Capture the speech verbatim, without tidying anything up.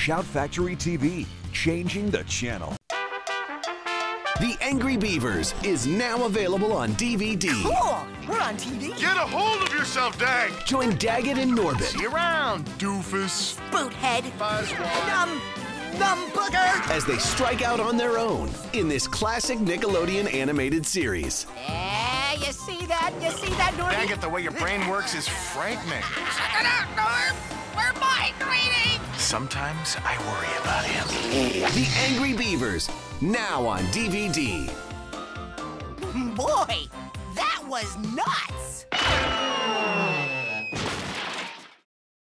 Shout Factory T V, changing the channel. The Angry Beavers is now available on D V D. Cool! We're on T V. Get a hold of yourself, Dag! Join Daggett and Norbert. See you around, Doofus. Boothead. Buzzword. Num, num booger. As they strike out on their own in this classic Nickelodeon animated series. Yeah, you see that? You see that, Norb? Daggett, the way your brain works is frightening. Check it out, Norb. We're migrating. Sometimes I worry about him. The Angry Beavers, now on D V D. Boy, that was nuts.